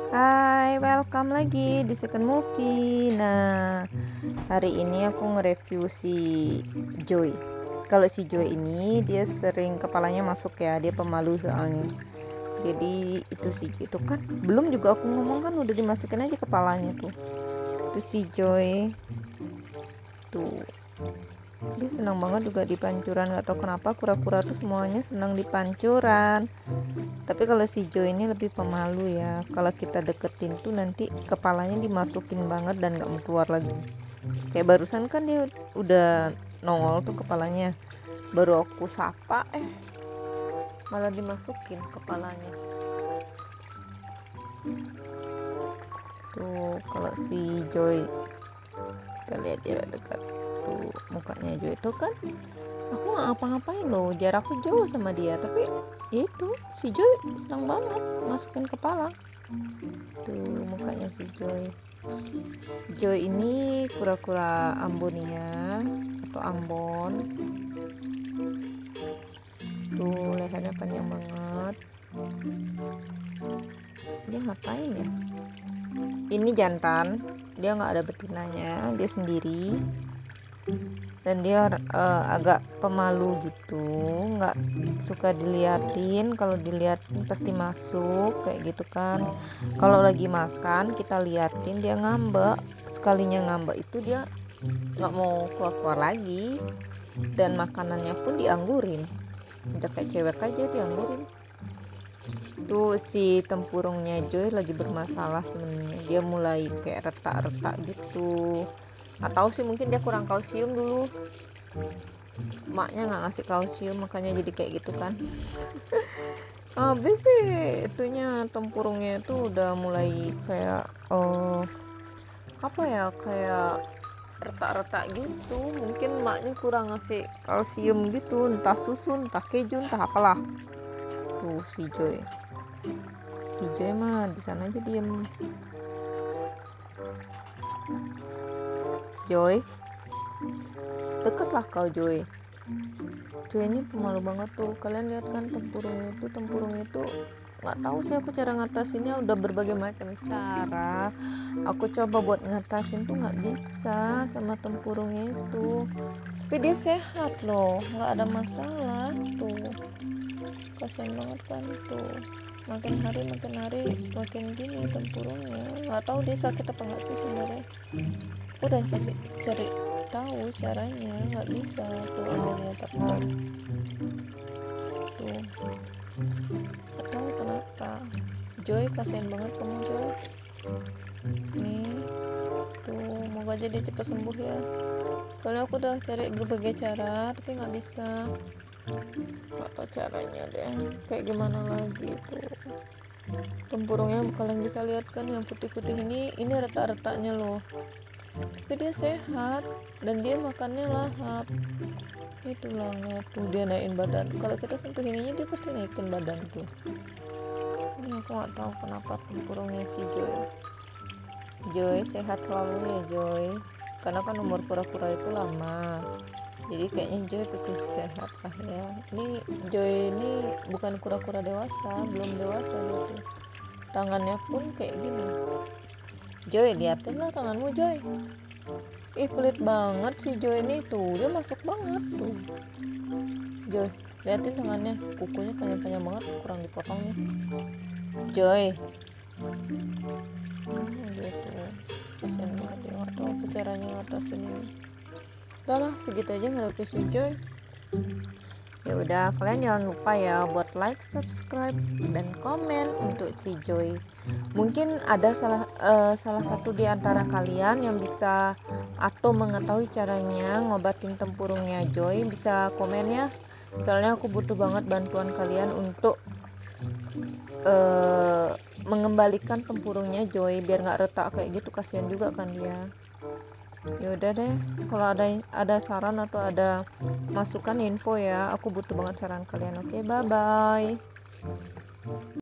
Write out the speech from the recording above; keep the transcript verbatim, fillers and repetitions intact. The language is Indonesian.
Hai, welcome lagi di Second Movie. Nah, hari ini aku nge-review si Joy. Kalau si Joy ini dia sering kepalanya masuk ya, dia pemalu soalnya. Jadi itu si Joy itu kan belum juga aku ngomong kan udah dimasukin aja kepalanya tuh. Itu si Joy tuh. Dia senang banget juga di pancuran, gak tahu kenapa kura-kura tuh semuanya senang di pancuran. Tapi kalau si Joy ini lebih pemalu ya, kalau kita deketin tuh nanti kepalanya dimasukin banget dan gak mau keluar lagi. Kayak barusan kan dia udah nongol tuh kepalanya, baru aku sapa eh malah dimasukin kepalanya. Tuh kalau si Joy, kita lihat dia dekat tuh mukanya Joy itu kan aku nggak ngapa-ngapain loh, jarakku jauh sama dia, tapi ya itu si Joy senang banget masukin kepala. Tuh mukanya si Joy. Joy ini kura-kura Ambonia atau Ambon. Tuh lehernya panjang banget. Dia ngapain ya? Ini jantan, dia nggak ada betinanya, dia sendiri. Dan dia uh, agak pemalu gitu, nggak suka diliatin. Kalau diliatin pasti masuk kayak gitu kan. Kalau lagi makan kita liatin dia ngambek, sekalinya ngambek itu dia nggak mau keluar-keluar lagi. Dan makanannya pun dianggurin, udah kayak cewek aja dianggurin. Tuh si tempurungnya Joy lagi bermasalah sebenarnya, dia mulai kayak retak-retak gitu. Atau sih mungkin dia kurang kalsium dulu, maknya nggak ngasih kalsium makanya jadi kayak gitu kan. Habis sih itunya tempurungnya itu udah mulai kayak oh apa ya, kayak retak-retak gitu. Mungkin maknya kurang ngasih kalsium gitu, entah susu entah keju entah apalah. Tuh si Joy si Joy mah di sana aja diem. Joy, dekatlah kau Joy. Joy ini pemalu banget tuh. Kalian lihat kan tempurungnya itu, tempurungnya itu nggak tahu sih aku cara ngatasinnya, udah berbagai macam cara. Aku coba buat ngatasin tuh nggak bisa sama tempurungnya itu. Tapi dia sehat loh, nggak ada masalah tuh. Kasian banget kan tuh. Makin hari makin hari makin gini tempurungnya. Nggak tahu dia sakit apa nggak sih sebenarnya. Udah kasih cari tahu caranya, nggak bisa tuh. Ada lihat apa tuh, nggak tahu kenapa. Joy kasihan banget kamu Joy. Nih tuh, moga aja dia cepat sembuh ya, soalnya aku udah cari berbagai cara tapi nggak bisa. Nggak tahu caranya deh kayak gimana lagi tuh. Tempurungnya kalian bisa lihat kan yang putih-putih ini, ini retak-retaknya loh, tapi dia sehat dan dia makannya lahap. Itulah lihat tuh dia naikin badan, kalau kita sentuh ininya dia pasti naikin badan tuh. Ini aku nggak tahu kenapa tempurungnya si Joy. Joy sehat selalu ya Joy, karena kan umur kura-kura itu lama, jadi kayaknya Joy pasti sehat lah ya. Ini Joy ini bukan kura-kura dewasa, belum dewasa dia tuh. Tangannya pun kayak gini. Joy, liatin lah tanganmu Joy. Ih pelit banget si Joy ini tuh, dia masuk banget tuh. Joy, liatin tangannya, kukunya panjang-panjang banget, kurang dipotong nih Joy. Hmm, gitu. Kasian banget ya, nggak tahu apa caranya ngatasin ini. Udah lah, segitu aja nge-review si Joy. Ya udah, kalian jangan lupa ya buat like, subscribe, dan komen untuk si Joy. Mungkin ada salah uh, salah satu di antara kalian yang bisa atau mengetahui caranya ngobatin tempurungnya Joy, bisa komen ya. Soalnya aku butuh banget bantuan kalian untuk uh, mengembalikan tempurungnya Joy biar nggak retak kayak gitu, kasihan juga kan dia. Yaudah deh, kalau ada ada saran atau ada masukan info ya, aku butuh banget saran kalian. Oke, bye bye.